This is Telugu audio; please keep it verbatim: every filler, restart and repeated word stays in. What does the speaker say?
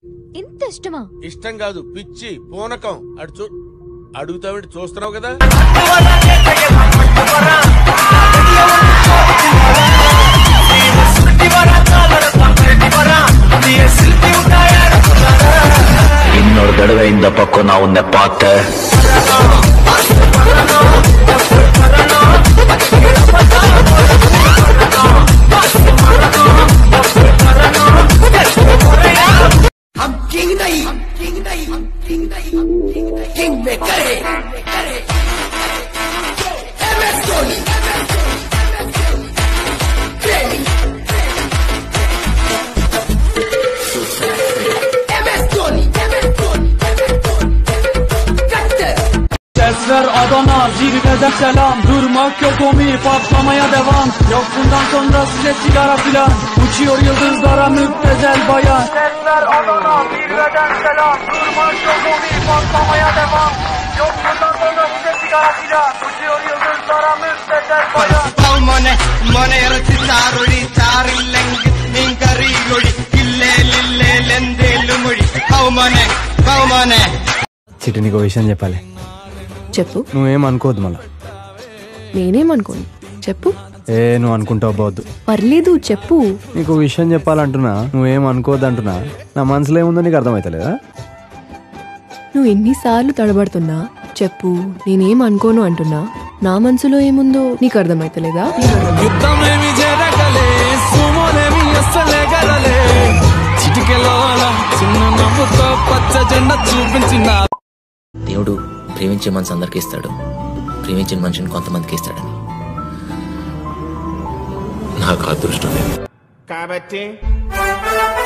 ఇంత ఇష్టమా? ఇష్టం కాదు పిచ్చి పూనకం. అడు చూ అడుగుతావేంటి, చూస్తున్నావు కదా. இன்னொரு தடவை இந்த பக்கம் நான் உன்னை பார்த்தேன். हम किंग नहीं, हम किंग नहीं, हम किंग नहीं, हम किंग नहीं, किंग में करे, करे। M S Dhoni, M S Dhoni, M S Dhoni, Sesler Adana, zirveden selam. Durmak yok omi, patlamaya devam. Yok bundan sonra size sigara filan. Uçuyor yıldızlara müptezel bayan. Sesler Adana, zirveden selam. Durmak yok omi, patlamaya devam. Yok bundan sonra size sigara filan. Uçuyor yıldızlara müptezel bayan. How mone, mone rati tarudi tarillengi ninkari godi kille lille lendelu mudi. How mone, how mone. Chitti నీకు విషయం చెప్పాలి. చెప్పు. నువ్వేం అనుకోవద్దు మళ్ళా. నేనేమనుకోను, చెప్పు. ఏ నువ్వు అనుకుంటావు పోవద్దు. పర్లేదు చెప్పు. నీకు విషయం చెప్పాలంటున్నా, నువ్వేం అనుకోవద్దు అంటున్నా. నా మనసులో ఏముందో నీకు అర్థమవుతలేదా? నువ్వు ఎన్నిసార్లు తడబడుతున్నా చెప్పు, నేనేం అనుకోను అంటున్నా. నా మనసులో ఏముందో నీకు అర్థమైతలేదా? దేవుడు ప్రేమించే మనసు అందరికి ఇస్తాడు, ప్రేమించిన మనిషిని కొంతమందికి ఇస్తాడని నాకు అదృష్టం లేదు కాబట్టి